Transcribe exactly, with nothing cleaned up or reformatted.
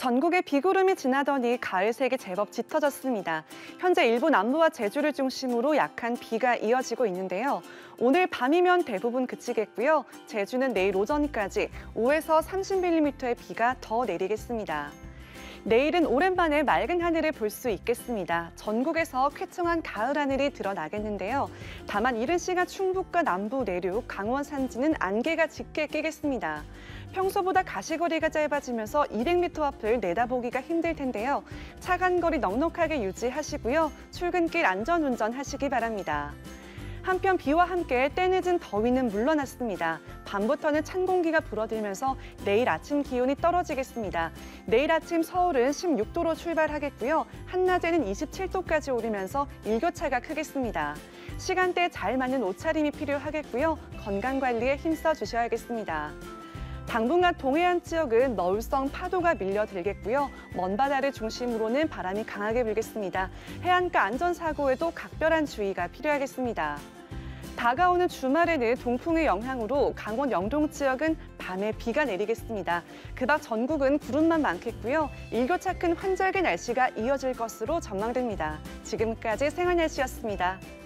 전국에 비구름이 지나더니 가을색이 제법 짙어졌습니다. 현재 일부 남부와 제주를 중심으로 약한 비가 이어지고 있는데요. 오늘 밤이면 대부분 그치겠고요. 제주는 내일 오전까지 오에서 삼십 밀리미터의 비가 더 내리겠습니다. 내일은 오랜만에 맑은 하늘을 볼 수 있겠습니다. 전국에서 쾌청한 가을 하늘이 드러나겠는데요. 다만 이른 시간 충북과 남부 내륙, 강원 산지는 안개가 짙게 끼겠습니다. 평소보다 가시거리가 짧아지면서 이백 미터 앞을 내다보기가 힘들 텐데요. 차간 거리 넉넉하게 유지하시고요. 출근길 안전운전 하시기 바랍니다. 한편 비와 함께 때늦은 더위는 물러났습니다. 밤부터는 찬 공기가 불어들면서 내일 아침 기온이 떨어지겠습니다. 내일 아침 서울은 십육 도로 출발하겠고요. 한낮에는 이십칠 도까지 오르면서 일교차가 크겠습니다. 시간대에 잘 맞는 옷차림이 필요하겠고요. 건강관리에 힘써 주셔야겠습니다. 당분간 동해안 지역은 너울성 파도가 밀려들겠고요. 먼 바다를 중심으로는 바람이 강하게 불겠습니다. 해안가 안전사고에도 각별한 주의가 필요하겠습니다. 다가오는 주말에는 동풍의 영향으로 강원 영동 지역은 밤에 비가 내리겠습니다. 그 밖 전국은 구름만 많겠고요. 일교차 큰 환절기 날씨가 이어질 것으로 전망됩니다. 지금까지 생활날씨였습니다.